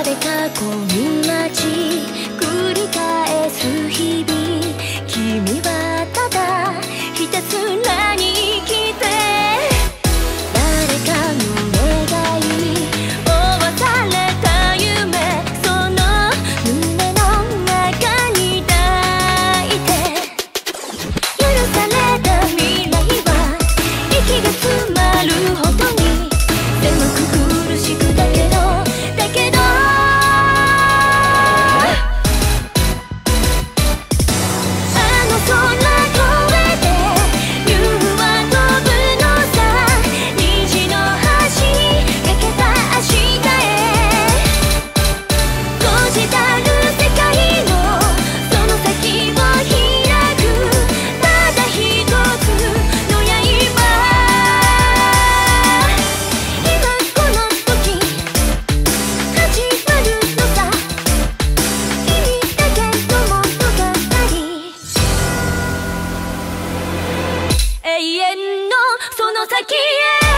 で囲む街繰り返す日々、君はただひたすらに生きて、誰かの願い追わされた夢、その胸の中に抱いて、許された未来は息が詰まるほどに狭く苦しくだけど永遠のその先へ